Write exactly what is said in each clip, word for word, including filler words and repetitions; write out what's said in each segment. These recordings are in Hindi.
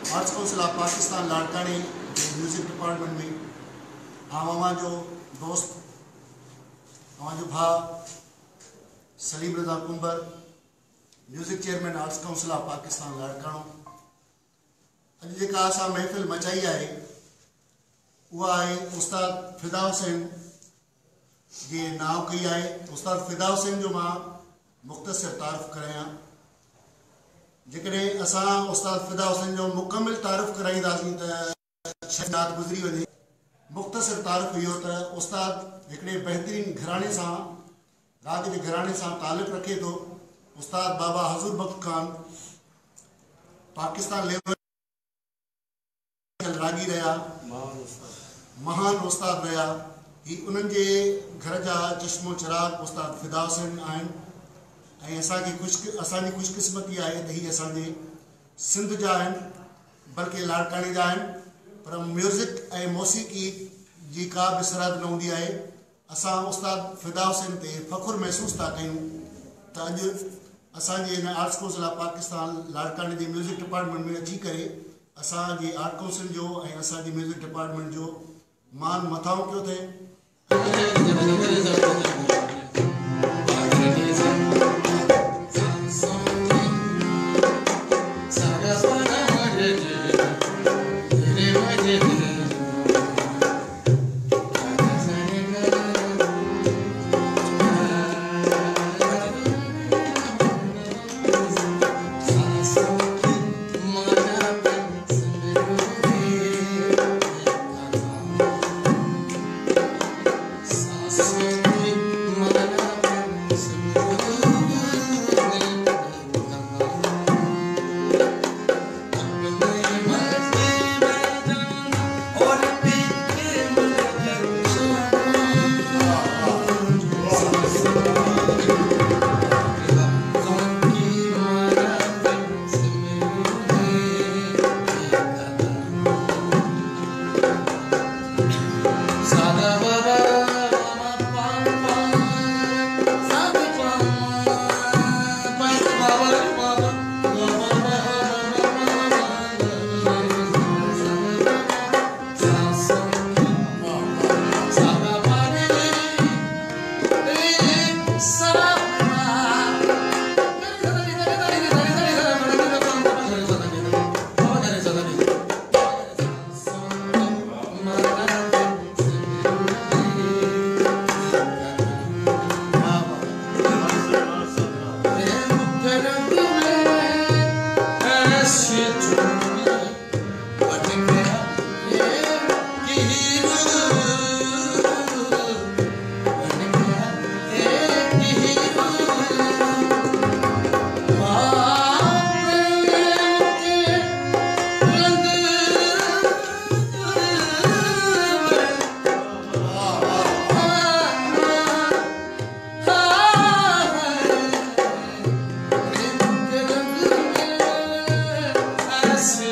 आर्ट्स काउंसिल ऑफ पाकिस्तान लाड़कानी म्यूजिक डिपार्टमेंट में आवां जो दोस्त आवां जो भा Saleem Raza Kumbar music chairman arts council of Pakistan लाड़कानो अॼु जेका असां महफ़िल मचाई आहे उहा आहे उस्ताद फिदा हुसैन जे नाव कई आहे। उस्ताद फिदा हुसैन जो मां मुख़्तसिर तारीफ़ करायां। जेकॾहिं असां उस्ताद फिदा हुसैन जो मुकमिल तारीफ़ कराईंदासीं त छह रात गुज़री वञे। मुख़्तसिर तारीफ़ इहो त उस्ताद हिकिड़े बहितरीन घराणे सां राग जे घराणे सां तालुक़ रखे थो। उस्ताद बाबा हज़ूर बख्श खान पाकिस्तान लेवल रागी रहा, महान उस्ताद रहा। ही उन्हनि जे घर जा चश्मो चिराग उस्ताद फिदा हुसैन आहिनि ऐं असांखे खुश असांजी ख़ुशकिस्मती आहे त हीअ असांजे सिंध जा आहिनि बल्कि लाड़काने जा आहिनि। पर म्यूज़िक ऐं मौसीक़ी जी का बि सरहद न हूंदी आहे। असां उस्ताद फिदा हुसैन ते फ़ख़ुरु महसूस था कयूं त अॼु असांजे हिन आर्ट्स काउंसिल ऑफ पाकिस्तान लाड़काने जे म्यूज़िक डिपार्टमेंट में अची करे असांजे आर्ट काउंसिल जो ऐं असांजे म्यूज़िक डिपार्टमेंट जो मान मथां कयो थिए। Yes.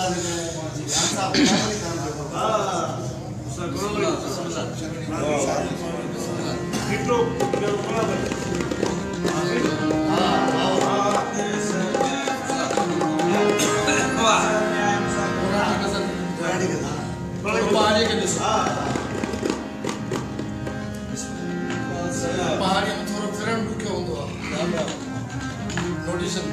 पहाड़ी में थोड़ा फिरण ढुके होंदो आहे नोटिशन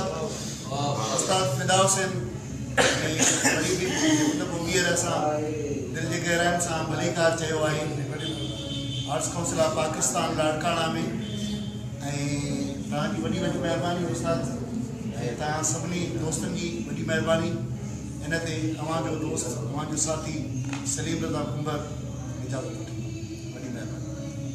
उस्ताद फिदा हुसैन वरी बि उन भूमीअ असां दिलि जे गहराइनि सां भलीकार चयो आहे। Arts council of Pakistan Larkana में ऐं तव्हांजी वॾी वॾी महिरबानी उस्ताद ऐं तव्हां सभिनी दोस्तनि जी वॾी महिरबानी। इन ते तव्हांजो दोस्त तव्हांजो साथी सलीम रज़ा कुंबर इजाज़त वठे। वॾी महिरबानी।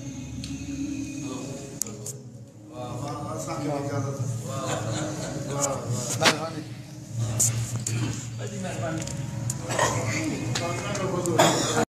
असांखे इजाज़त। वॾी महिरबानी।